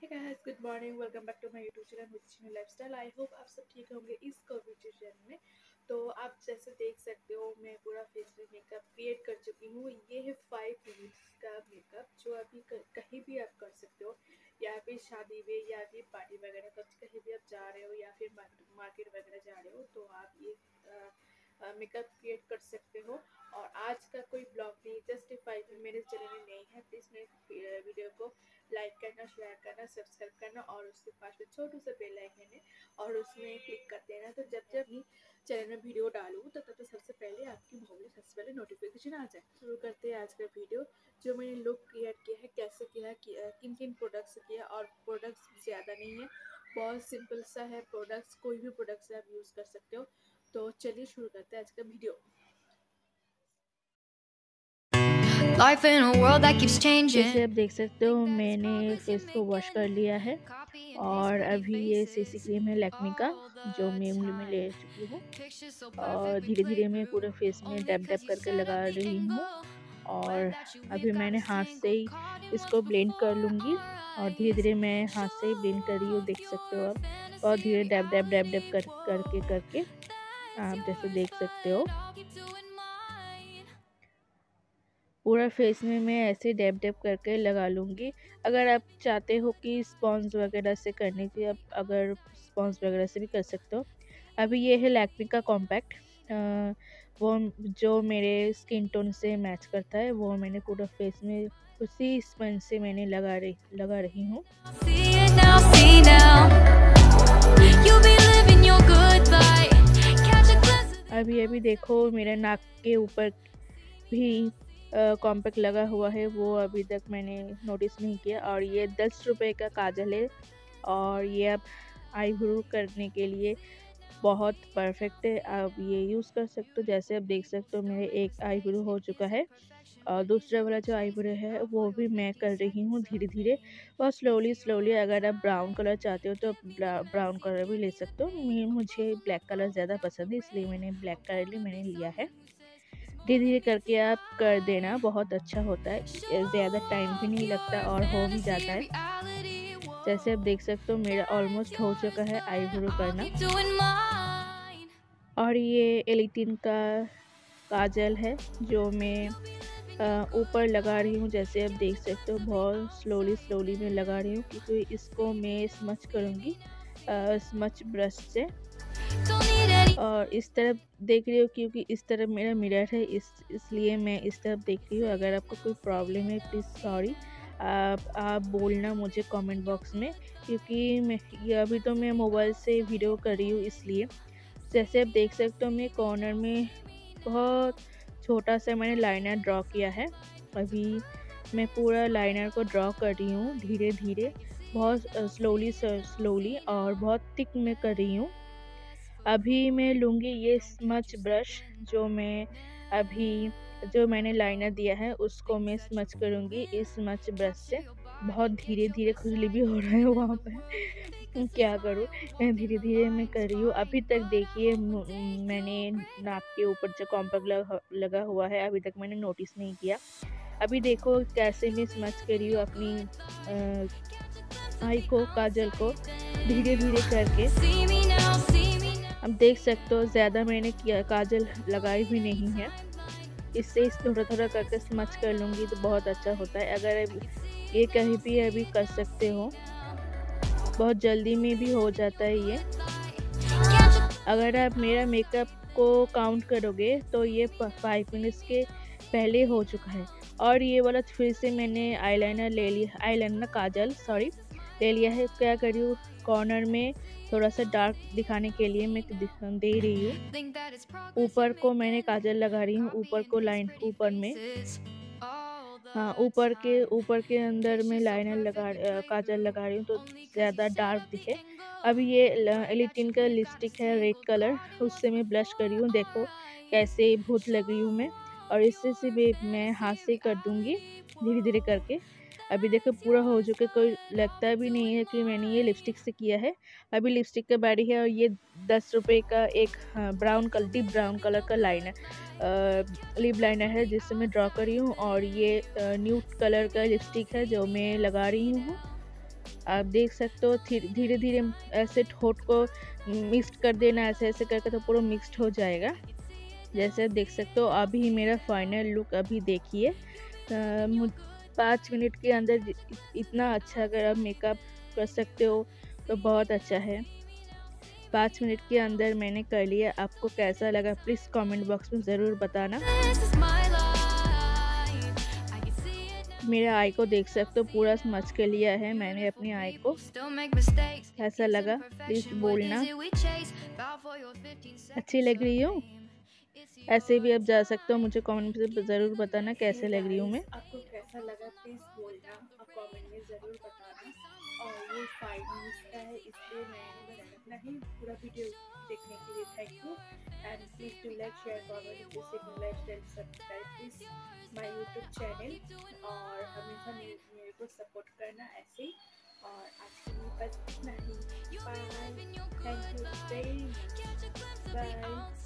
Guys, good morning. Welcome back to my YouTube channel with lifestyle. I hope आप सब ठीक होंगे इस कोविड सिचुएशन में। तो आप जैसे देख सकते हो, मैं पूरा फेस में मेकअप क्रिएट कर चुकी हूँ। ये है 5 मिनट्स का मेकअप जो अभी कहीं भी आप कर सकते हो, या फिर शादी में या फिर पार्टी वगैरह कहीं भी आप जा रहे हो, या फिर मार्केट वगैरह जा रहे हो, तो आप ये मेकअप क्रिएट कर सकते हो। और आज का कोई ब्लॉग नहीं, जस्ट 5 मेरे चैनल में नहीं है, प्लीज़ मेरे वीडियो को लाइक करना, शेयर करना, सब्सक्राइब करना, और उसके पास में छोटू सा बेल आइकन है और उसमें क्लिक कर देना। तो जब जब भी चैनल में वीडियो डालूँ तो तब सबसे पहले आपकी मोबाइल में सबसे पहले नोटिफिकेशन आ जाए। शुरू करते हैं आज का वीडियो। जो मैंने लुक क्रिएट किया है, कैसे किया है, किन किन प्रोडक्ट्स किया, और प्रोडक्ट्स ज़्यादा नहीं है, बहुत सिंपल सा है प्रोडक्ट्स। कोई भी प्रोडक्ट्स आप यूज़ कर सकते हो। तो चलिए शुरू करते हैं आज का video. Life in a world that keeps changing। जैसे आप देख सकते हो, मैंने फेस को वॉश कर लिया है और अभी ये सीसी क्रीम है लैक्मे का, जो मैं उंगली में ले चुकी हूँ। और धीरे धीरे मैं पूरे फेस में डैप डैप करके लगा रही हूँ। और अभी मैंने हाथ से ही इसको ब्लेंड कर लूँगी। और धीरे धीरे मैं हाथ से ही ब्लेंड कर रही हूँ, देख सकते हो आप। और धीरे डैप डैप करके आप जैसे देख सकते हो, पूरा फेस में मैं ऐसे डैप डैप करके लगा लूँगी। अगर आप चाहते हो कि स्पॉन्ज वगैरह से करने की, आप अगर स्पॉन्ज वगैरह से भी कर सकते हो। अभी ये है लैक्मे का कॉम्पैक्ट, वो जो मेरे स्किन टोन से मैच करता है, वो मैंने पूरा फेस में उसी स्पंज से मैंने लगा रही हूँ। अभी देखो, मेरे नाक के ऊपर भी कॉम्पैक्ट लगा हुआ है, वो अभी तक मैंने नोटिस नहीं किया। और ये 10 रुपये का काजल है, और ये आप आईब्रो करने के लिए बहुत परफेक्ट है। आप ये यूज़ कर सकते हो। जैसे आप देख सकते हो, मेरे एक आईब्रो हो चुका है, और दूसरा वाला जो आईब्रो है वो भी मैं कर रही हूँ धीरे धीरे, और स्लोली। अगर आप ब्राउन कलर चाहते हो तो ब्राउन कलर भी ले सकते हो। मुझे ब्लैक कलर ज़्यादा पसंद है, इसलिए मैंने ब्लैक कलर मैंने लिया है। धीरे धीरे करके आप कर देना, बहुत अच्छा होता है, ज़्यादा टाइम भी नहीं लगता और हो भी जाता है। जैसे आप देख सकते हो, मेरा ऑलमोस्ट हो चुका है आईब्रो करना। और ये एलिटिन का काजल है, जो मैं ऊपर लगा रही हूँ। जैसे आप देख सकते हो, बहुत स्लोली मैं लगा रही हूँ, क्योंकि इसको मैं स्मच करूँगी स्मच ब्रश से। और इस तरफ देख रही हो, क्योंकि इस तरफ मेरा मिरर है, इसलिए मैं इस तरफ देख रही हूँ। अगर आपको कोई प्रॉब्लम है, प्लीज़ सॉरी, आप बोलना मुझे कमेंट बॉक्स में, क्योंकि अभी तो मैं मोबाइल से वीडियो कर रही हूँ, इसलिए। जैसे आप देख सकते हो, मैं कॉर्नर में बहुत छोटा सा मैंने लाइनर ड्रॉ किया है। अभी मैं पूरा लाइनर को ड्रॉ कर रही हूँ धीरे धीरे, बहुत स्लोली और बहुत थिक में कर रही हूँ। अभी मैं लूँगी ये स्मच ब्रश, जो मैंने लाइनर दिया है उसको मैं स्मच करूँगी इस स्मच ब्रश से। बहुत धीरे धीरे, खुजली भी हो रहा है वहाँ पर क्या करूँ, धीरे धीरे मैं कर रही हूँ। अभी तक देखिए, मैंने नाक के ऊपर जो कॉम्पैक्ट लगा हुआ है, अभी तक मैंने नोटिस नहीं किया। अभी देखो कैसे मैं स्मच कर रही हूँ अपनी आई को, काजल को धीरे धीरे करके। अब देख सकते हो, ज़्यादा मैंने काजल लगाई भी नहीं है, इससे थोड़ा करके स्मच कर लूँगी तो बहुत अच्छा होता है। अगर ये कहीं भी अभी कर सकते हो, बहुत जल्दी में भी हो जाता है ये। अगर आप मेरा मेकअप को काउंट करोगे तो ये 5 मिनट्स के पहले हो चुका है। और ये वाला फिर से मैंने काजल ले लिया है। क्या कर रही हूँ, कॉर्नर में थोड़ा सा डार्क दिखाने के लिए मैं दे रही हूँ। ऊपर को मैंने काजल लगा रही हूँ, ऊपर को लाइन ऊपर में, हाँ, ऊपर के अंदर में काजल लगा रही हूँ, तो ज़्यादा डार्क दिखे। अभी ये एलिटिन का लिपस्टिक है रेड कलर, उससे मैं ब्लश कर रही हूँ। देखो कैसे भूत लग रही हूँ मैं, और इससे भी मैं हाथ से कर दूँगी धीरे धीरे करके। अभी देखो पूरा हो चुका, कोई लगता भी नहीं है कि मैंने ये लिपस्टिक से किया है। अभी लिपस्टिक का बारी है, और ये 10 रुपये का एक डीप ब्राउन कलर का लिप लाइनर है, जिससे मैं ड्रॉ कर रही हूँ। और ये न्यूड कलर का लिपस्टिक है, जो मैं लगा रही हूँ। आप देख सकते हो धीरे धीरे ऐसे होठ को मिक्स कर देना, ऐसे ऐसे करके तो पूरा मिक्स्ड हो जाएगा। जैसे आप देख सकते हो अभी मेरा फाइनल लुक अभी देखिए। 5 मिनट के अंदर इतना अच्छा अगर आप मेकअप कर सकते हो तो बहुत अच्छा है। 5 मिनट के अंदर मैंने कर लिया। आपको कैसा लगा प्लीज़ कमेंट बॉक्स में ज़रूर बताना। मेरा आई को देख सकते हो पूरा स्मच कर लिया है मैंने अपनी आई को। कैसा लगा प्लीज़ बोलना। अच्छी लग रही हूँ? ऐसे भी आप जा सकते हो, मुझे कमेंट में ज़रूर बताना कैसे लग रही हूँ मैं। आपको कैसा लगा प्लीज़ बोलना, आप कमेंट में ज़रूर बताना। और ये 5 मिनट्स का है इसलिए मैंने बनाया। इतना ही पूरा वीडियो देखने के लिए thank you and please do like share comment lifestyle subscribe please my YouTube channel और हमेशा मेरे को सपोर्ट करना ऐसे ही। और आज के लिए बस इतना ही। Bye, thank you very much, bye.